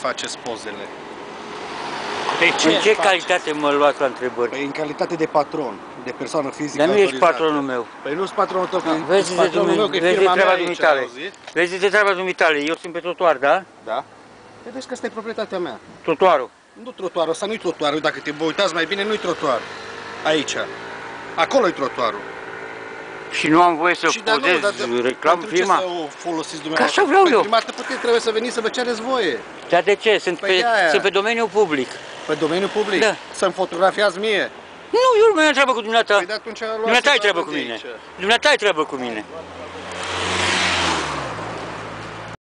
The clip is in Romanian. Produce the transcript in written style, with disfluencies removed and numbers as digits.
faceți pozele? În ce calitate mă luați la întrebări? Păi în calitate de patron, de persoană fizică. Dar nu ești patronul meu. Păi nu-s patronul tău, Vezi de treaba dumitale. Vezi de treaba dumitale. Eu sunt pe trotuar, da? Da. Vedeți că asta e proprietatea mea. Trotuarul. Nu trotuarul, ăsta nu-i trotuarul. Dacă te uitați mai bine, nu-i trotuar. Aici. Acolo-i trotuarul. Și nu am voie să pozez, reclam firma? Să o folosiți dumneavoastră? Ca așa vreau eu. Prima dată trebuie să veniți să vă cereți voie. Dar de ce? Sunt pe domeniul public. Pe domeniul public? Da. Să-mi fotografiați mie? Nu, eu nu mai am treabă cu dumneata. Păi de atunci dumneata ai treabă cu mine. Dumneata ai treabă cu mine.